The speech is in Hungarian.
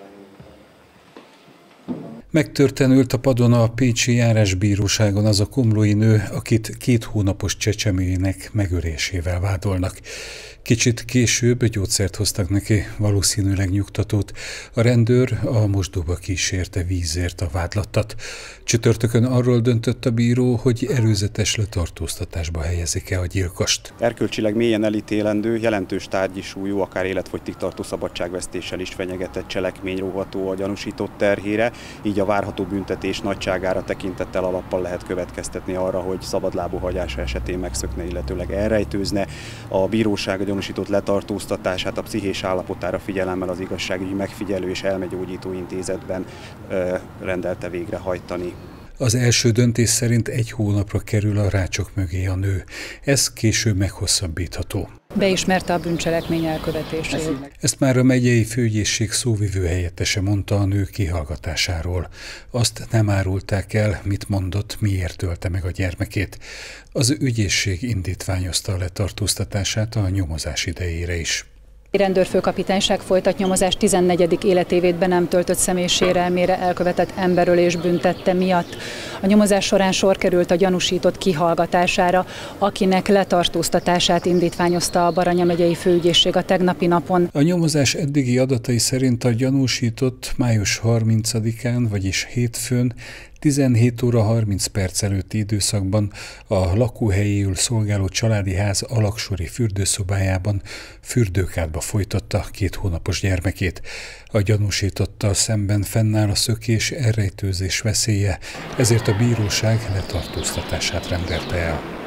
Megtörténült a padon a pécsi járásbíróságon az a komlói nő, akit 2 hónapos csecsemőjének megölésével vádolnak. Kicsit később gyógyszert hoztak neki, valószínűleg nyugtatót. A rendőr a mosdóba kísérte vízért a vádlattat. Csütörtökön arról döntött a bíró, hogy előzetes letartóztatásba helyezik-e a gyilkost. Erkölcsileg mélyen elítélendő, jelentős tárgyi súlyú, akár életfogytig tartó szabadságvesztéssel is fenyegetett cselekmény róható a gyanúsított terhére, így a várható büntetés nagyságára tekintettel alappal lehet következtetni arra, hogy szabadlábú hagyása esetén megszökne, illetőleg elrejtőzne. A bíróság a gyanúsított letartóztatását a pszichés állapotára figyelemmel az igazságügyi megfigyelő és elmegyógyító intézetben rendelte végrehajtani. Az első döntés szerint 1 hónapra kerül a rácsok mögé a nő. Ez később meghosszabbítható. Beismerte a bűncselekmény elkövetését. Ezt már a megyei főügyészség szóvivő helyettese mondta a nő kihallgatásáról. Azt nem árulták el, mit mondott, miért ölte meg a gyermekét. Az ügyészség indítványozta a letartóztatását a nyomozás idejére is. A rendőrfőkapitányság folytat nyomozást 14. életévét be nem töltött személy sérelmére elkövetett emberölés büntette miatt. A nyomozás során sor került a gyanúsított kihallgatására, akinek letartóztatását indítványozta a Baranya megyei főügyészség a tegnapi napon. A nyomozás eddigi adatai szerint a gyanúsított május 30-án, vagyis hétfőn, 17 óra 30 perc előtti időszakban a lakóhelyéül szolgáló családi ház alaksori fürdőszobájában fürdőkádba folytatta 2 hónapos gyermekét. A gyanúsítottal szemben fennáll a szökés, elrejtőzés veszélye, ezért a bíróság letartóztatását rendelte el.